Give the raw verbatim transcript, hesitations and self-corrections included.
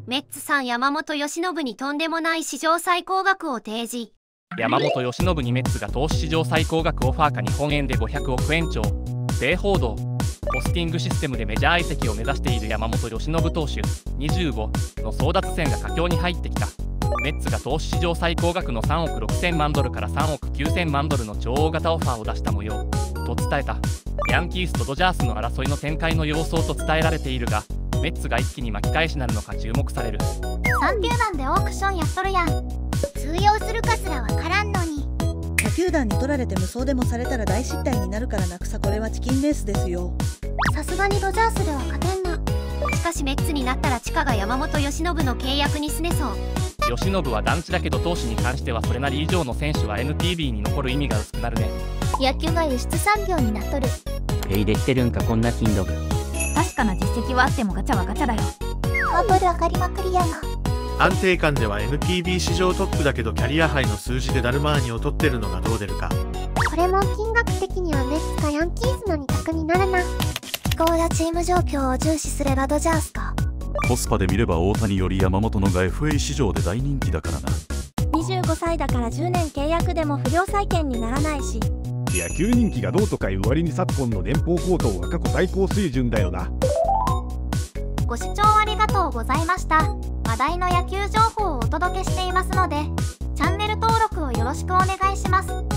メッツさん山本由伸にとんでもない史上最高額を提示。 山本由伸にメッツが投資史上最高額オファーか日本円でごひゃくおくえん超。米報道。ポスティングシステムでメジャー移籍を目指している山本由伸投手にじゅうごの争奪戦が佳境に入ってきた。メッツが投資史上最高額のさんおくろくせんまんドルからさんおくきゅうせんまんドルの超大型オファーを出した模様と伝えた。ヤンキースとドジャースの争いの展開の様相と伝えられているが、メッツが一気に巻き返しなるのか注目される。 さん球団でオークションやっとるやん。通用するかすらわからんのに。 他球団に取られて無双でもされたら大失態になるからなくさ。これはチキンレースですよ。 さすがにドジャースでは勝てんな。しかしメッツになったらチカが山本由伸の契約にすねそう。 由伸は団地だけど投手に関してはそれなり以上の選手は エヌピービー に残る意味が薄くなるね。 野球が輸出産業になっとる。 ペイできてるんかこんな金ドブ。 確かな実績はあってもガチャはガチャだよ。 ハードル上がりまくりやな。 安定感では エヌピービー 史上トップだけどキャリアハイの数字でダルマーニを取ってるのがどう出るか。 これも金額的にはメッツかヤンキースの二択になるな。気候やチーム状況を重視すればドジャースか。 コスパで見れば大谷より山本のが エフエー 市場で大人気だからな。 にじゅうごさいだからじゅうねん契約でも不良債権にならないし。 野球人気がどうとかいう割に昨今の年俸高騰は過去最高水準だよな。 ご視聴ありがとうございました。話題の野球情報をお届けしていますので、チャンネル登録をよろしくお願いします。